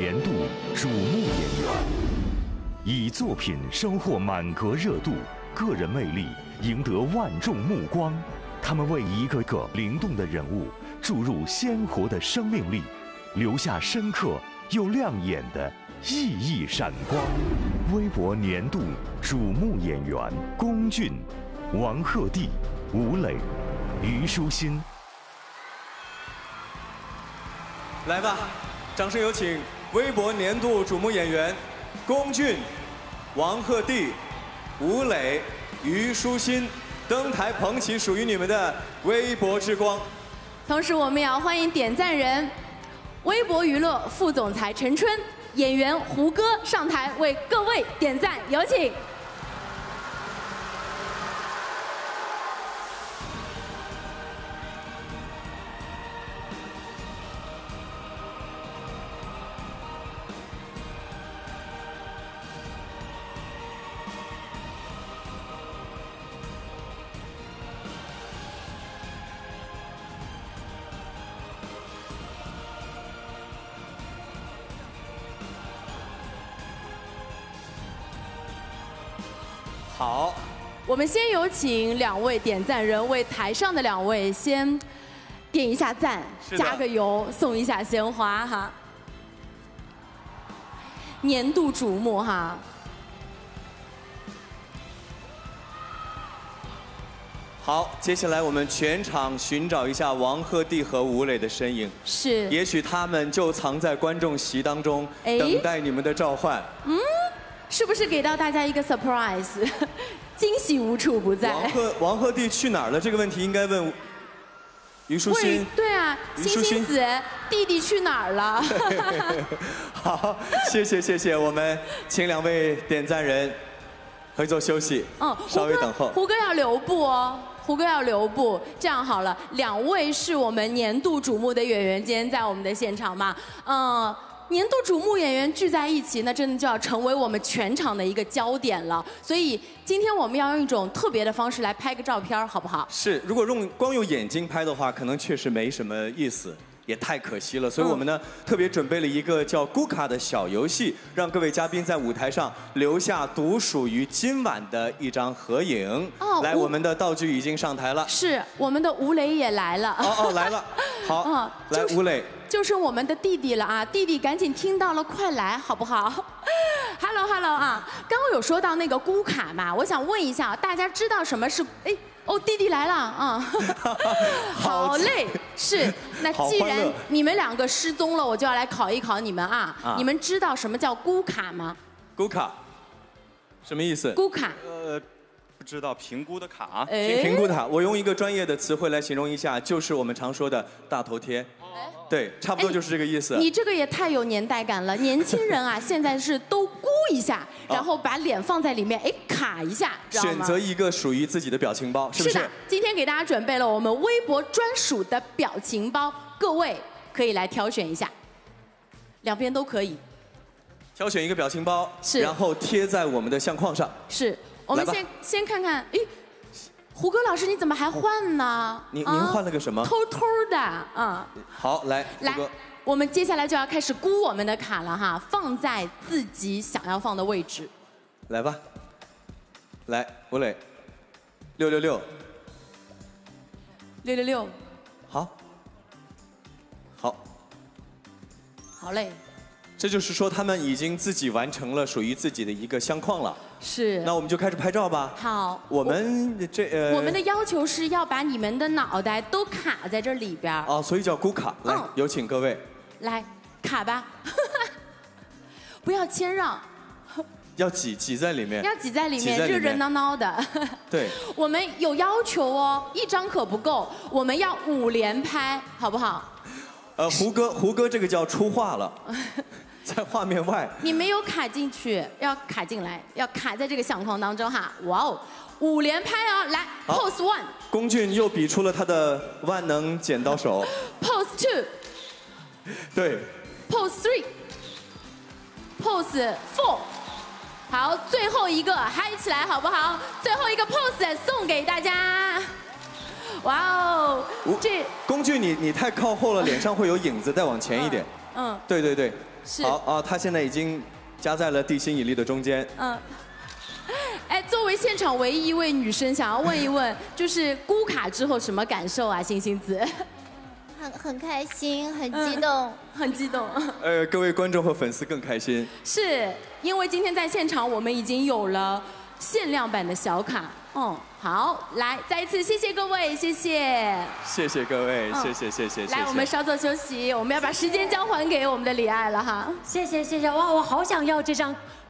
年度瞩目演员，以作品收获满格热度，个人魅力赢得万众目光。他们为一个个灵动的人物注入鲜活的生命力，留下深刻又亮眼的熠熠闪光。微博年度瞩目演员：龚俊、王鹤棣、吴磊、虞书欣。 来吧，掌声有请微博年度瞩目演员龚俊、王鹤棣、吴磊、虞书欣登台捧起属于你们的微博之光。 同时，我们也要欢迎点赞人微博娱乐副总裁陈春、演员胡歌上台为各位点赞，有请。 好， 我们先有请两位点赞人为台上的两位先点一下赞，加个油，送一下鲜花哈。年度瞩目哈。 好，接下来我们全场寻找一下王鹤棣和吴磊的身影。 是。 也许他们就藏在观众席当中，等待你们的召唤。 是不是给到大家一个 surprise？ 惊喜无处不在。 王鹤棣去哪儿了？这个问题应该问虞书欣。 对啊，欣欣子，弟弟去哪儿了？ 好，谢谢，我们请两位点赞人回座休息。稍微等候。 胡歌要留步哦。胡歌要留步，这样好了，两位是我们年度瞩目的演员，今天在我们的现场嘛，年度瞩目演员聚在一起，那真的就要成为我们全场的一个焦点了。所以今天我们要用一种特别的方式来拍个照片，好不好？ 是，如果光用眼睛拍的话，可能确实没什么意思，也太可惜了。所以我们呢，特别准备了一个叫咕卡的小游戏，让各位嘉宾在舞台上留下独属于今晚的一张合影。来，我们的道具已经上台了。 是，我们的吴磊也来了。 来了。好，来吴磊。 就是我们的弟弟了啊！弟弟赶紧听到了，快来好不好 ？Hello 啊！刚刚有说到那个咕卡嘛，我想问一下，大家知道什么是？弟弟来了啊！好嘞，是。那既然你们两个失踪了，我就要来考一考你们啊！你们知道什么叫咕卡吗？ 咕卡，什么意思？ 咕卡。 不知道评估的卡。 评估的卡，我用一个专业的词汇来形容一下，就是我们常说的大头贴。对，差不多就是这个意思。 你这个也太有年代感了，年轻人啊，现在是都咕一下，然后把脸放在里面，卡一下，知道吗？ 选择一个属于自己的表情包，是不是？ 是的，今天给大家准备了我们微博专属的表情包，各位可以来挑选一下，两边都可以。 挑选一个表情包， 是， 然后贴在我们的相框上。 是，我们先看看，胡歌老师，你怎么还换呢？ 您换了个什么？ 偷偷的啊！ 好，来，胡歌， 我们接下来就要开始估我们的卡了哈，放在自己想要放的位置。 来吧，来，吴磊，666，666，好嘞。这就是说，他们已经自己完成了属于自己的一个相框了。 是。 那我们就开始拍照吧。 好。 我们我们的要求是要把你们的脑袋都卡在这里边。 所以叫咕卡。来，有请各位。 来，卡吧。不要谦让。 要挤在里面。 要挤在里面，热热闹闹的。 对。我们有要求哦，一张可不够，我们要5连拍，好不好？ 胡歌这个叫出画了。在画面外， 你没有卡进去，要卡进来，要卡在这个相框当中哈。哇哦，5连拍啊！来 ，pose 1。 龚俊又比出了他的万能剪刀手。 pose 2。 对。 pose 3。pose 4。好，最后一个嗨起来好不好？最后一个 pose 送给大家。哇哦， 龚俊你太靠后了，脸上会有影子，再往前一点。对， 是。 好啊，她现在已经夹在了地心引力的中间。 嗯。哎，作为现场唯一一位女生，想要问一问，就是估卡之后什么感受啊？星星子。 很开心，很激动， 很激动。 各位观众和粉丝更开心， 是因为今天在现场我们已经有了限量版的小卡。好，来，再一次谢谢各位，谢谢。 谢谢各位，谢谢。 来，我们稍作休息，我们要把时间交还给我们的李艾了哈。 谢谢，哇，我好想要这张